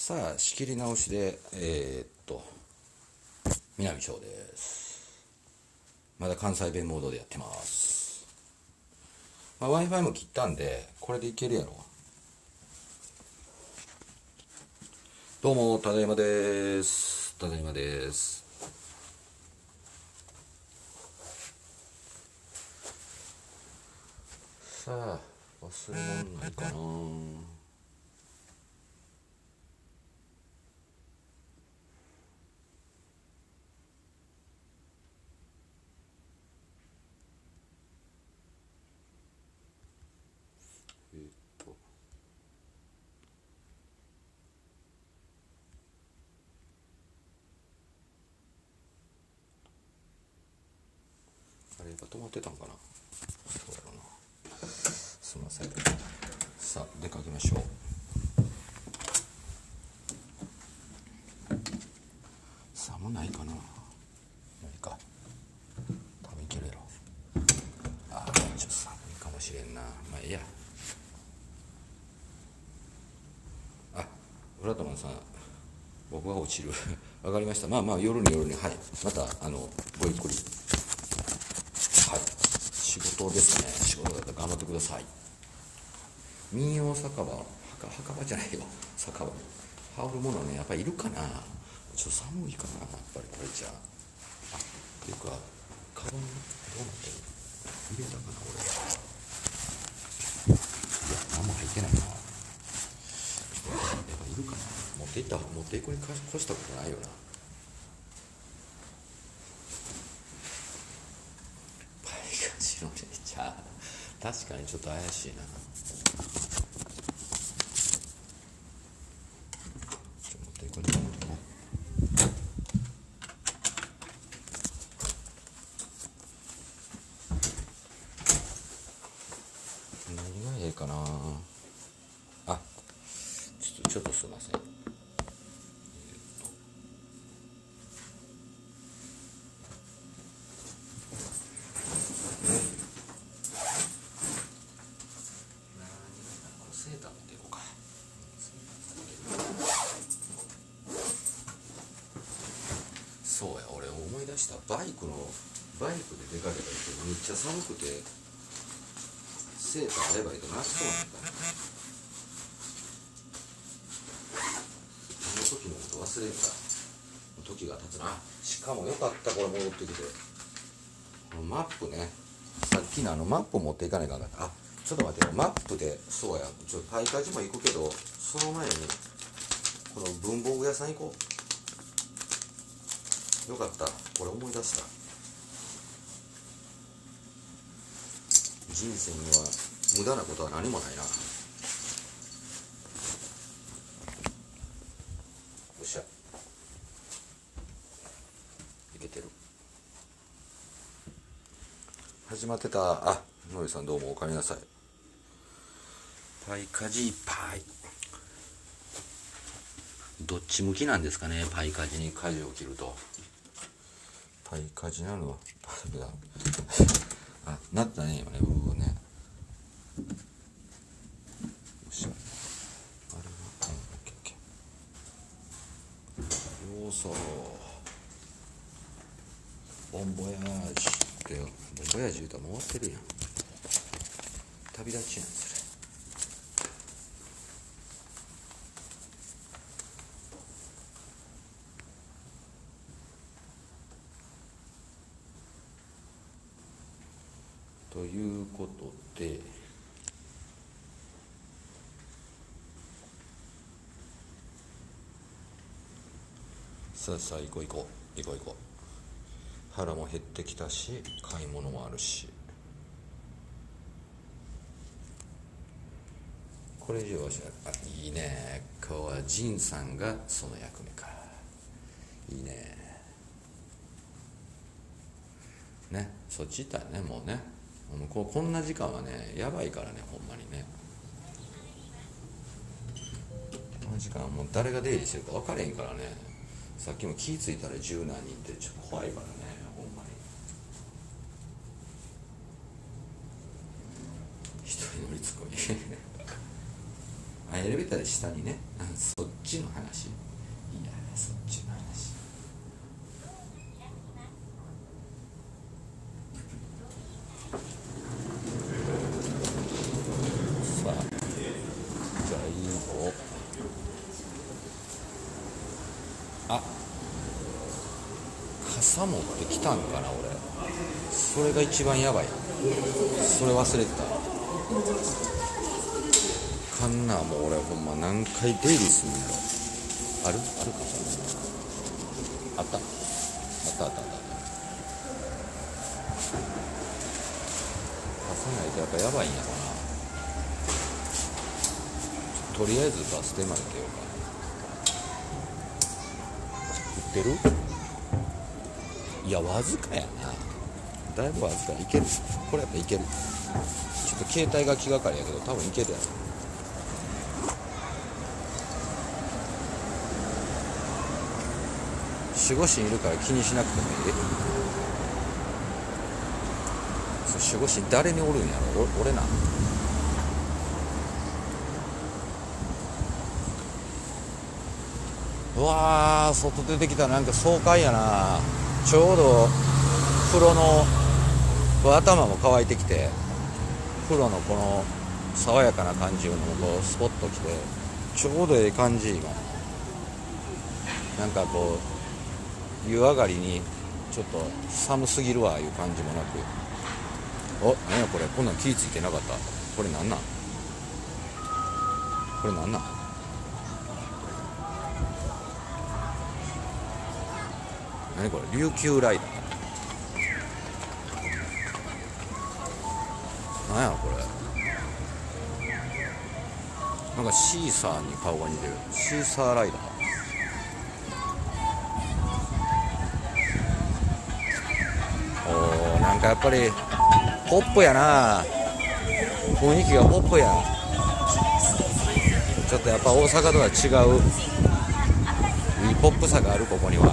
さあ仕切り直しで南翔です。まだ関西弁モードでやってます。Wi-Fi も切ったんでこれでいけるやろ。どうもただいまです。ただいまです。さあ忘れ物ないかな。えっとあれが止まってたんかな。そうだろうな。すいません。さあ出かけましょう。寒ないかな。ないか。多分いけるやろ。ああちょっと寒いかもしれんな。まあいいや。あ、浦友さん、僕は落ちる。わかりました。まあ夜にはい。またごゆっくり。はい。仕事ですね。仕事だったら頑張ってください。民謡酒場、墓場じゃないよ。酒場。羽織るものね、やっぱりいるかな。ちょっと寒いかな、やっぱりこれじゃあ。っていうか、カバンどうなってる？入れたかな、俺。いや、何も入ってないな。やっぱいるかな。持っていくに越したことないよな。パイが白ね、じゃあ、確かにちょっと怪しいな。持っていくに持っていこう。何がええかな。あ、ちょっとすいません。セーター持っていこうか。そうや、俺思い出した。バイクで出かけた時めっちゃ寒くてセーターあればいいとなしそうなんだ。あの時のこと忘れた。時が経つな。しかもよかった、これ戻ってきて。マップね、さっきのマップ持っていかないかんかった。あ、ちょっと待ってよ。マップでそうや、パイカジも行くけど、その前にこの文房具屋さん行こう。よかった、これ思い出した。人生には無駄なことは何もないな。よっしゃ、いけてる。始まってた。あ、のりさんどうもおかえりなさい。パイカジいっぱい。どっち向きなんですかね、パイカジに舵を切ると。パイカジなのはパイだ。あ、なったね今ね。ね。よっしゃ。あれはオッケーオッケー。ようそボンボヤージってよ。ボンボヤージ言うたらもう終わってるやん。旅立ちやんそれ。ということで、さあさあ行こう行こう行こう行こう。腹も減ってきたし買い物もあるし、これ以上はしない。あ、いいね。今日はジンさんがその役目か。いいね。ね、そっち行ったらね、もうね、こんな時間はねやばいからね、ほんまにね。この時間はもう誰が出入りしてるか分からへんからね。さっきも気ぃ付いたら十何人ってちょっと怖いからね、ほんまに。一人乗りつこい。あ、エレベーたで下にね、そっちの話、いやそっちの話。さあじゃあいいよ。あ、傘持ってきたんかな俺。それが一番やばい。それ忘れてた。カンナーも俺ほんま何回出入りすんのやろ。あるかあった。傘ないとやっぱやばいんやろな。とりあえずバス停まで出ようか。売ってる？いやわずかやな。だいぶわずか。いける。これやっぱいける。ちょっと携帯が気がかりやけど多分いけるやろ。守護神いるから気にしなくてもいい。守護神誰におるんやろ。俺な。うわー、外出てきたらなんか爽快やな。ちょうど風呂の頭も乾いてきて、風呂のこの爽やかな感じのこうスポッときてちょうどええ感じ。今なんかこう湯上がりにちょっと寒すぎるわいう感じもなく、お、なんやこれ、こんなん気ぃついてなかった。これなんなん、これなんなん、何これ、琉球ライダー、なんやこれ、なんかシーサーに顔が似てる。シーサーライダー。おー、なんかやっぱりポップやな。雰囲気がポップや。ちょっとやっぱ大阪とは違ういいポップさがある。ここには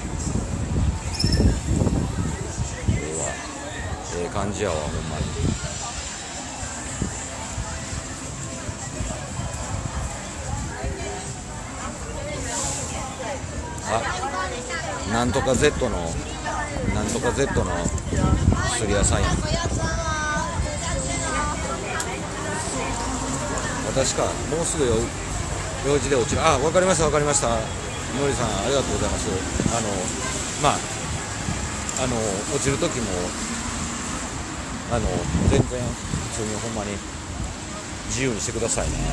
ええ感じやわほんまに。あ、なんとか Z のなんとか Z の薬屋さんやん。私か、もうすぐ用事で落ちる。あ、わかりましたわかりました。のりさんありがとうございます。まあ落ちる時も全然普通にほんまに自由にしてくださいね。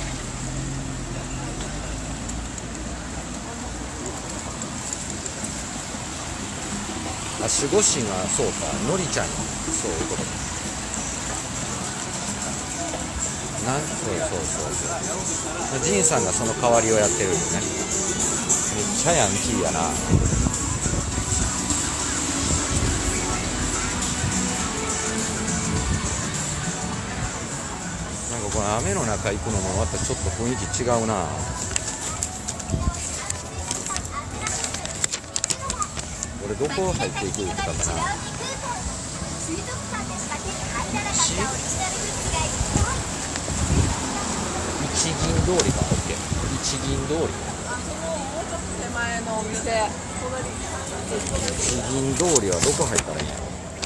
あ、守護神はそうか、のりちゃんや。そういうことか。そうジンさんがその代わりをやってるんでね。めっちゃヤンキーやな。なんかこの雨の中行くのもまたちょっと雰囲気違うな。俺どこ入っていくって言ったかな。一銀通りか。オッケー。一銀通り。もうちょっと手前のお店。一銀通りはどこ入ったらいいんやろ。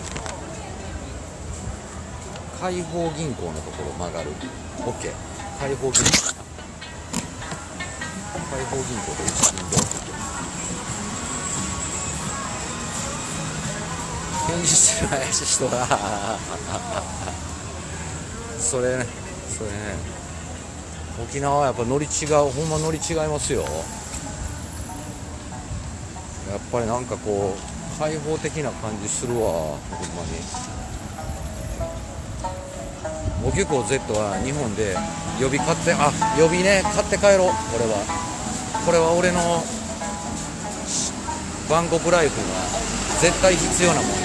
開放銀行のところ曲がる。オッケー。開放銀行。開放銀行で一銀通り。返事する怪しい人だ。それね。沖縄はやっぱノリ違う。ほんまノリ違いますよ。やっぱりなんかこう開放的な感じするわほんまに。おぎゅこ Z は日本で予備買って、予備ね、買って帰ろう。これは俺のバンコクライフには絶対必要なもん。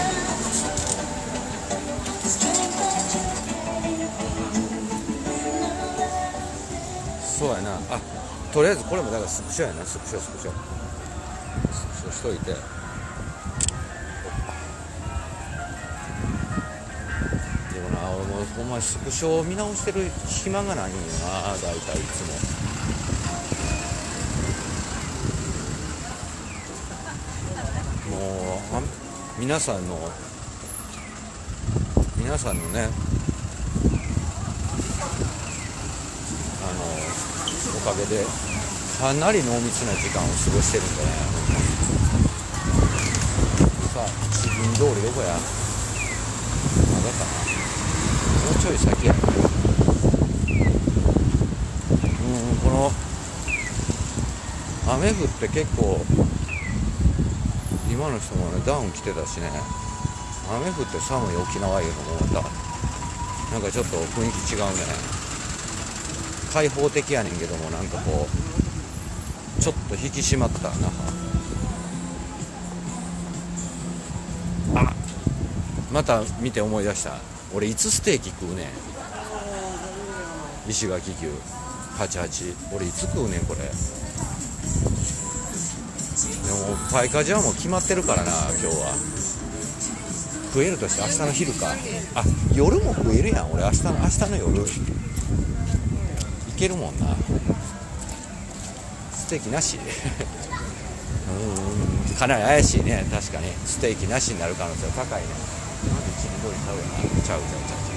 そうやな。とりあえずこれもだからスクショやな。スクショしといて。でもな、俺もほんまにスクショを見直してる暇がないんよな、大体いつも。 皆さんのね、おかげでかなり濃密な時間を過ごしてるんでね。さあ、自分通りどこや、まだかな、もうちょい先や。この雨降って結構今の人もねダウン着てたしね、雨降って寒い沖縄いうのもまたなんかちょっと雰囲気違うね。開放的やねんけども、なんかこうちょっと引き締まったな。あ、また見て思い出した。俺いつステーキ食うねん。石垣牛88、俺いつ食うねんこれ。でもパイカジはもう決まってるからな。今日は食えるとして明日の昼か。あ、夜も食えるやん俺。明日の夜いけるもんな。ステーキなしかなり怪しいね。確かにステーキなしになる可能性は高いね。なんで一年通りちゃうやな。ちゃう。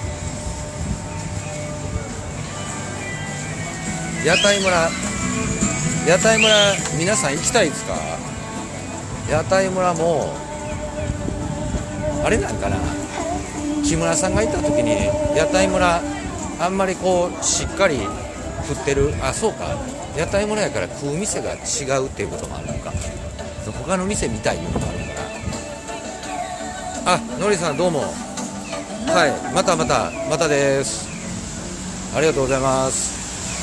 屋台村皆さん行きたいですか？屋台村もあれなんかな、木村さんがいた時に屋台村あんまりこうしっかり振ってる。あ、そうか、屋台村やから食う店が違うっていうこともあるのか。他の店見たいいうのがあるのかな。あ、のりさんどうも。はい、またです。ありがとうございます。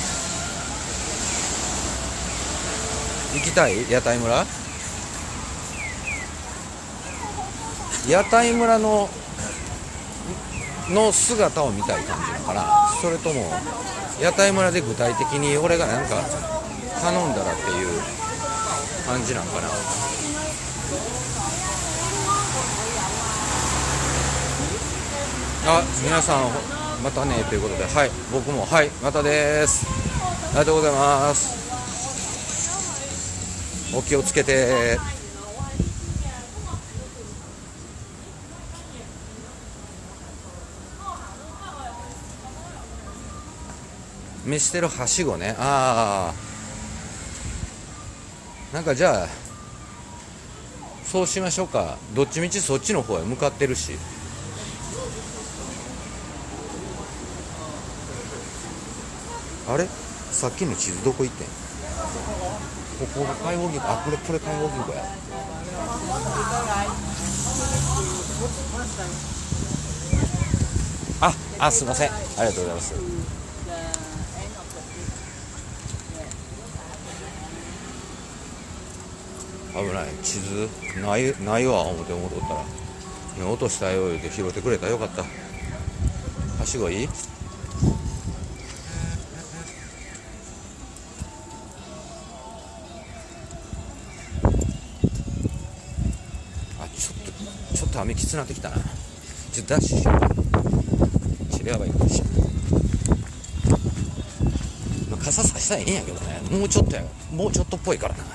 行きたい屋台村。屋台村の姿を見たい感じなのかな。それとも屋台村で具体的に俺がなんか頼んだらっていう感じなんかな。あ、皆さんまたねということで、はい、僕もはい、またです。ありがとうございます。お気をつけて。飯テロはしごね。ああ、なんかじゃあそうしましょうか。どっちみちそっちの方へ向かってるし。あれ、さっきの地図どこ行ってん。ここが解放銀行。あ、これ解放銀行や。すいません、ありがとうございます。危ない、地図ないわ思って戻ったら、今落としたよ言うて拾ってくれたらよかった。はしごいい。ちょっと雨きつなってきたな。ちょっとダッシュしよう。ちょっとやばいかもしれない。傘さしたらいいんやけどね。もうちょっとっぽいからな。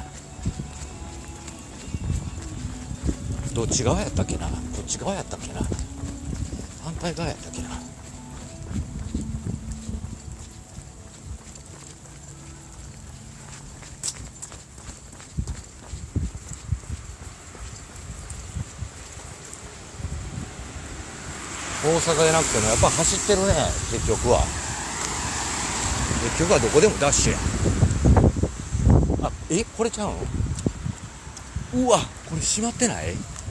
どっち側やったっけな。こっち側やったっけな。反対側やったっけな。大阪じゃなくてもやっぱ走ってるね。結局はどこでもダッシュや。これちゃうの。うわ、これ閉まってない。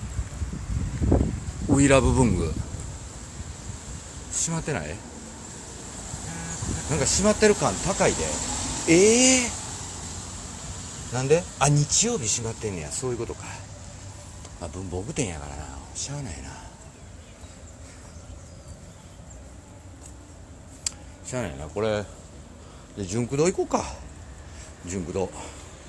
ウィラブ文具閉まってない。なんか閉まってる感高いで。なんで。日曜日閉まってんねや。そういうことか。文房具店やからな、しゃあないな。しゃあないな。これで純駆堂行こうか。純駆堂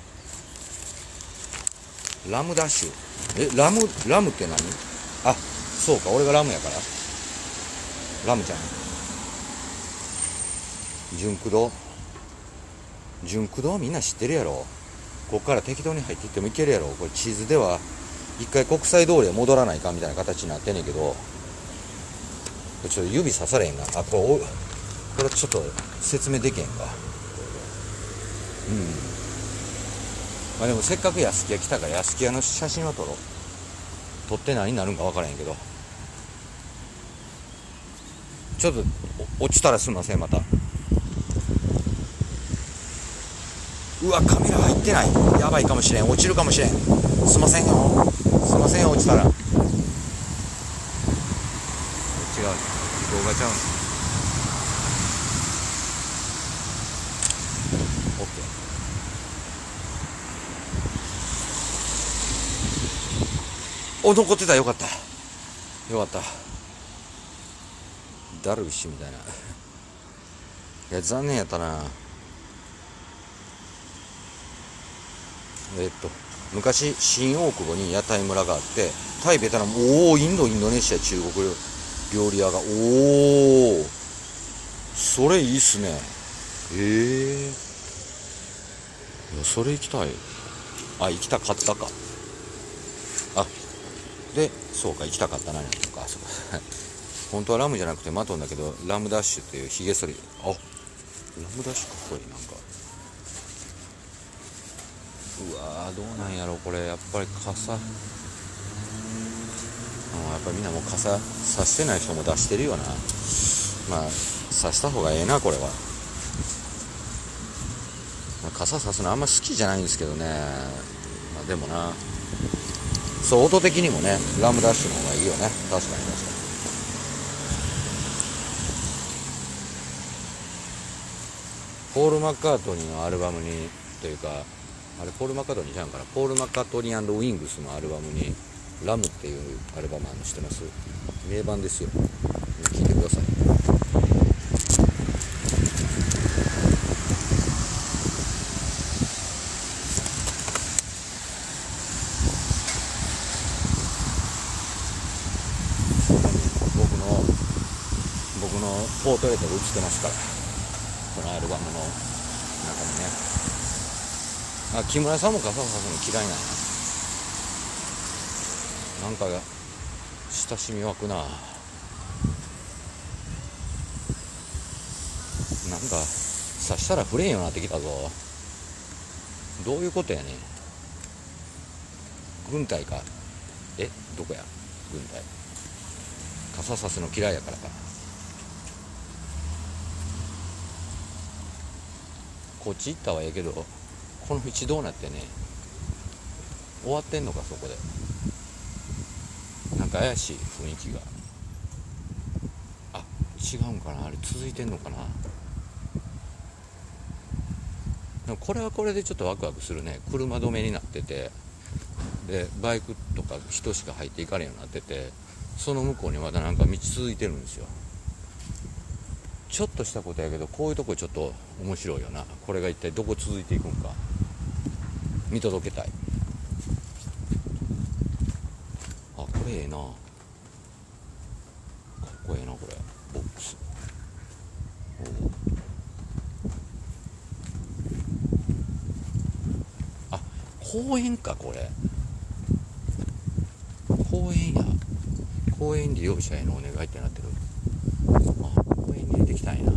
ラムダッシュ。ラムって何。そうか、俺がラムやからラムちゃん。純駆堂みんな知ってるやろ。こっから適当に入っていってもいけるやろ。これ地図では一回国際通りへ戻らないかみたいな形になってんねんけど、ちょっと指刺されへんな。あ、これちょっと説明できへんか。まあでもせっかく安木屋来たから安木屋の写真を撮ろう。撮って何になるんか分からへんけど、ちょっと落ちたらすんません。またうわ、カメラ入ってない。やばいかもしれん。落ちるかもしれん。すいませんよ。すいませんよ、落ちたら。違う。動画ちゃうの。オッケー。お、残ってた。よかった。よかった。ダルビッシュみたいな。いや、残念やったな。昔新大久保に屋台村があって、タイベトナム、インドネシア中国料理屋が、それいいっすね。いや、それ行きたい。行きたかったか。で、そうか、行きたかったな。とか、そうか。本当はラムじゃなくてマトンだけど、ラムダッシュっていうヒゲ剃り。ラムダッシュかっこいい。なんかうわー、どうなんやろこれ。やっぱり傘、やっぱりみんなもう傘差してない人も出してるよな。まあ差した方がええな、これは。傘差すのあんま好きじゃないんですけどね。まあでもな、そう、音的にもね、ラムダッシュの方がいいよね。確かに。ポール・マッカートニーのアルバムに、というか、あれポール・マッカートニーじゃんから、ポール・マッカートニー&ウィングスのアルバムにラムっていうアルバムあるの知ってます？名盤ですよ。聴いてください。僕のポートレートが映ってますから、このアルバムの中にね。木村さんも傘差すの嫌いなんや。なんか親しみ湧くな。なんか刺したら触れんようになってきたぞ。どういうことやねん。軍隊か。どこや軍隊。傘差すの嫌いやからか。こっち行ったはええけど、この道どうなってね。終わってんのか、そこで。なんか怪しい雰囲気が。違うんかな。あれ続いてんのかな。でもこれはこれでちょっとワクワクするね。車止めになってて、でバイクとか人しか入っていかれんようになってて、その向こうにまたなんか道続いてるんですよ。ちょっとしたことやけど、こういうとこちょっと面白いよな。これが一体どこ続いていくんか見届けたい。これええな。かっこええな、これ。ボックス。公園か、これ。公園や。公園利用者へのお願いってなってる。公園に出てきたんやな。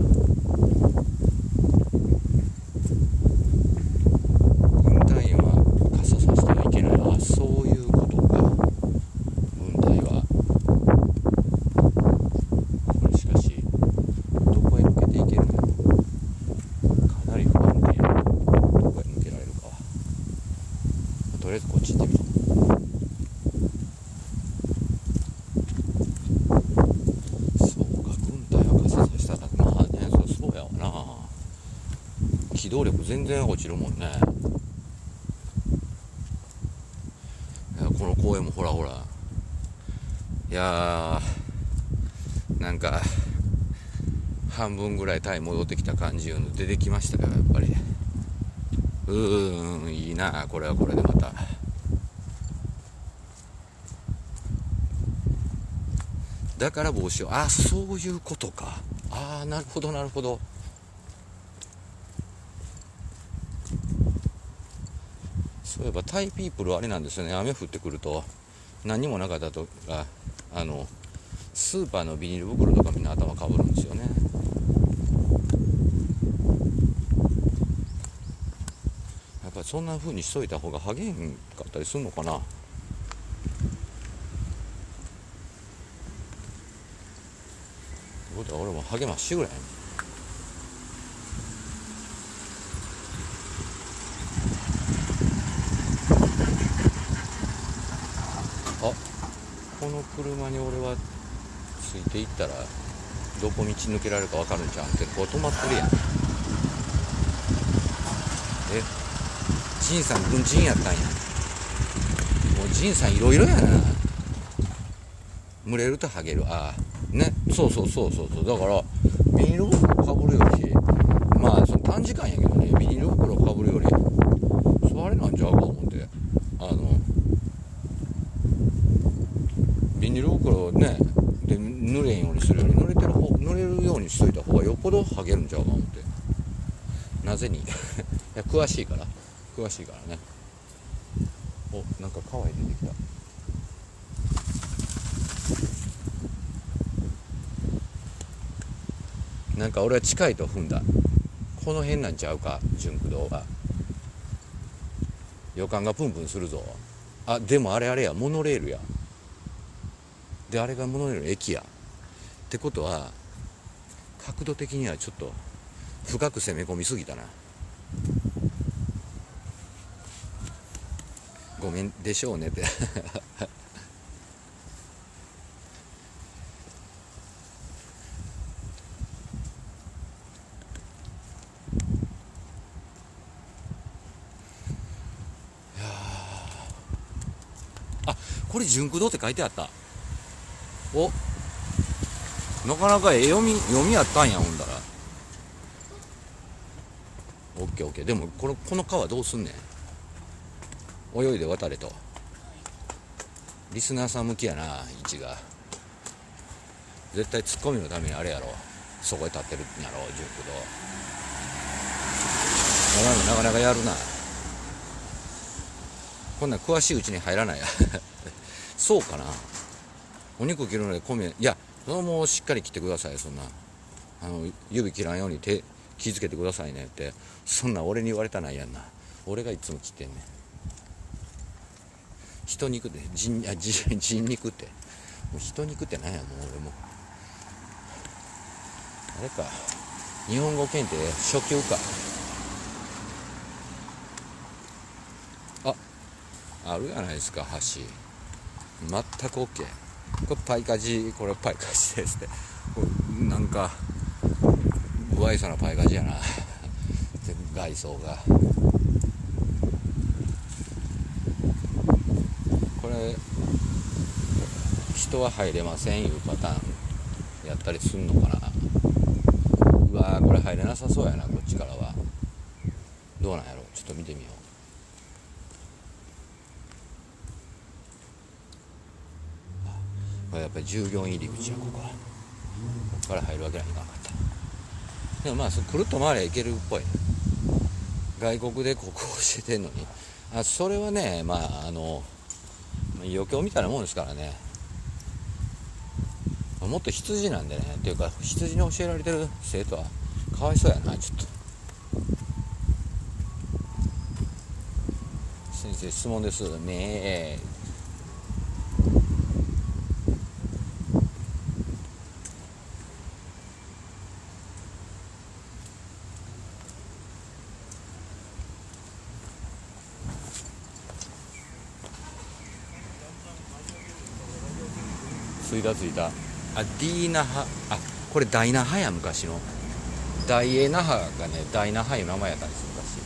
軍隊員は傘さしてはいけない。そういうことか。軍隊は。これしかし、どこへ向けていけるの？かなり不安定。どこへ向けられるかは。とりあえずこっち行ってみよう。機動力全然落ちるもんね。この公園もほらほら。いやー、なんか半分ぐらいタイ戻ってきた感じの出てきましたよ、やっぱり。いいな、これはこれでまた。だから帽子を、そういうことか。なるほどなるほど。そういえばタイピープルあれなんですよね。雨降ってくると何にもなかったとかスーパーのビニール袋とかみんな頭かぶるんですよね。やっぱりそんな風にしといた方がハゲへんかったりするのかな。ってことは俺もハゲまっしぐらいやね。あ、この車に俺はついていったらどこ道抜けられるか分かるんちゃうんってこう止まってるやん。仁さん軍人やったんや。もう仁さんいろいろやな。群れるとハゲる。ああね、そうそうそうそうそう。だからビニール袋かぶるより、まあその短時間やけどね、ビニール袋かぶるよりそれなんちゃうか思って、ビニール袋ねで濡れんようにするより濡れるようにしといた方がよっぽどハゲるんちゃうか思って。なぜにいや詳しいからね。お、なんか川へ出てきた。なんか俺は近いと踏んだ。この辺なんちゃうか、純駆動が。予感がプンプンするぞ。あ、でもあれや、モノレールや。で、あれがモノレールの駅や。ってことは、角度的にはちょっと深く攻め込みすぎたな。ごめんでしょうねってあ、これ純駆動って書いてあった。お、なかなか読みやったんや。ほんだらオッケーオッケー。でもこの川どうすんねん。泳いで渡れと。リスナーさん向きやな、位置が。絶対ツッコミのためにあれやろ、そこへ立ってるんやろ純駆動。お前もなかなかやるな。こんなん詳しいうちに入らないやそうかな。お肉切るので米、いや、それもしっかり切ってください。そんな指切らんように気付けてくださいねって、そんな俺に言われたないやんな。俺がいつも切ってんねん。人肉で人肉って、もう人肉ってなんや。もう俺もあれか、日本語検定初級か。あるやないですか、橋。全く OK。これパイカジですって。これなんか不愛想なパイカジやな外装が。これ人は入れませんいうパターンやったりすんのかな。うわー、これ入れなさそうやな、こっちからは。どうなんやろ、ちょっと見てみよう。これやっぱり従業員入り口や。ここから入るわけにはいかなかった。でもまあくるっと回りゃいけるっぽい。外国でここを教えてんのに。それはね、まあ余興みたいなもんですからね。もっと羊なんでね、っていうか羊に教えられてる生徒はかわいそうやな。ちょっと先生質問ですね。着いた。ディーナハ、これダイナハや。昔のダイエナハがね、ダイナハいう名前やったんです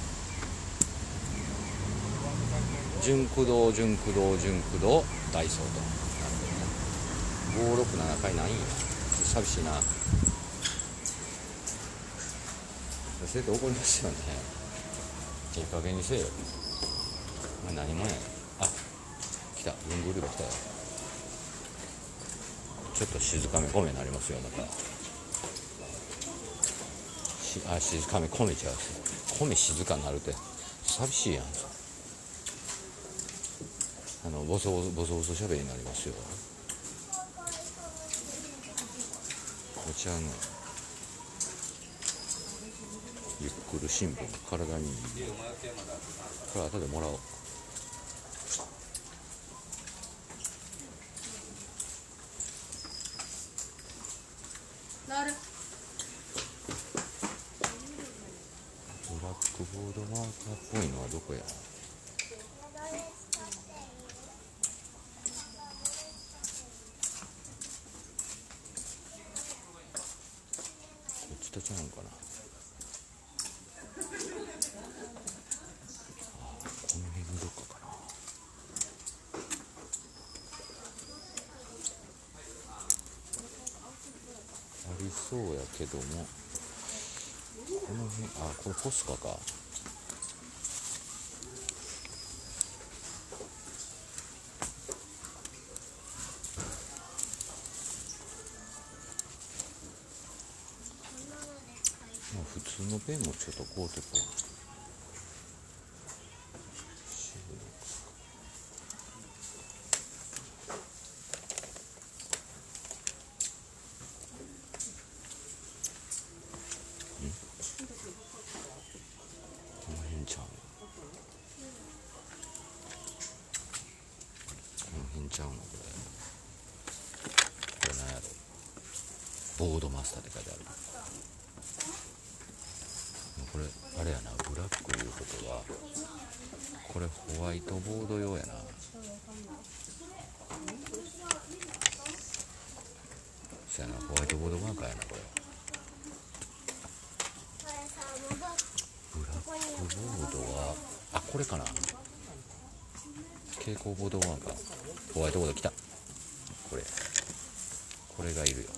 昔。純駆動ダイソーと。なるほどね。567回ないんや。寂しいな。生徒怒りますよね。いい加減にせえよ。何もや。来た、文具売り場来たよ。ちょっと静かめ米になりますよ。また静かめ米ちゃう。米静かになるって寂しいやん。 ボソボソしゃべりになりますよ。お茶のゆっくり新聞、体にいい。これ後でもらおう。ブラックボードマーカーっぽいのはどこや。こっちとちゃうんかな。この辺どっかかな。ありそうやけども、この辺、これポスカか。普通のペンもちょっとこうてこう。この辺ちゃうの。この辺ちゃうのこれ。これなんやろ。ボードマスターって書いてある。これあれやな、ブラックいうことはこれホワイトボード用やな。そやな、ホワイトボードマーカーやなこれ。ブラックボードはこれかな。蛍光ボードマーカー、ホワイトボード来た。これがいるよ。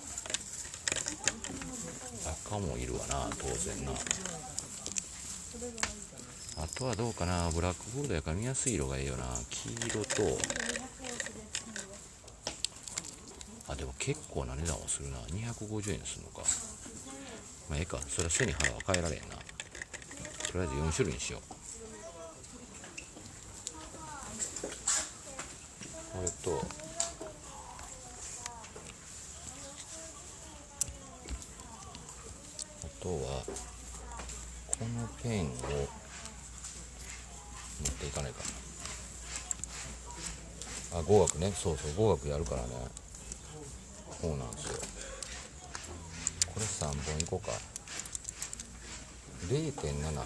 赤もいるわな、当然な。あとはどうかな。ブラックボードやから見やすい色がいいよな。黄色と、でも結構な値段はするな。250円するのか。まあええか、それは背に腹は変えられんな。とりあえず4種類にしよう。これとあとはこのペンを持っていかないかな。語学ね、そうそう、語学やるからね。そうなんですよ。これ3本いこうか。0.7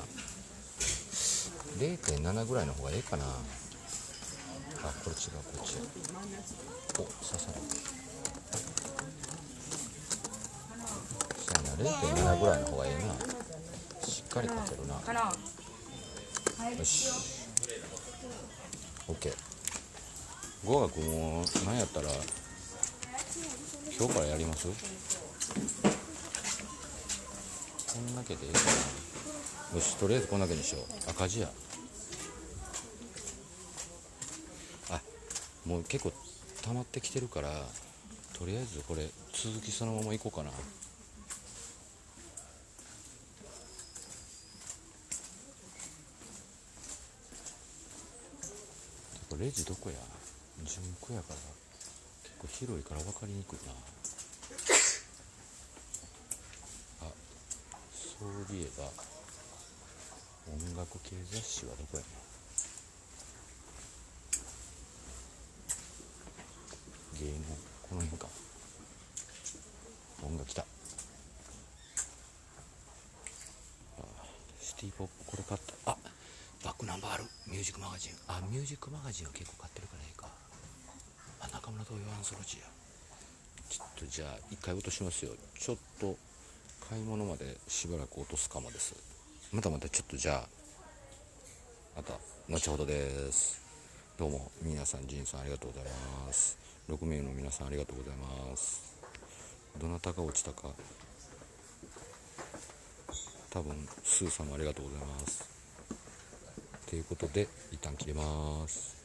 0.7 ぐらいの方がええかな。これ違う、こっち。お、刺さる。そうやな、0.7 ぐらいの方がええな。しっかり書けるな。よし、 OK。 語学も何やったら今日からやります。こんだけでいいかな。よし、とりあえずこんだけにしよう。赤字や。もう結構溜まってきてるから、とりあえずこれ続きそのままいこうかな。レジどこや。純駆やから結構広いから分かりにくいな。そういえば音楽系雑誌はどこやね。芸能、この辺か。音楽来た。シティポップ、これ買った。バックナンバーある。ミュージックマガジン。ミュージックマガジンは結構買ってるからいいか。中村東洋アンソロジーや。ちょっとじゃあ一回落としますよ。ちょっと買い物までしばらく落とすかもです。またちょっとじゃあまた後ほどです。どうも皆さん、ジンさんありがとうございます。6名の皆さんありがとうございます。どなたが落ちたか、多分スーさんもありがとうございます。ということで一旦切れます。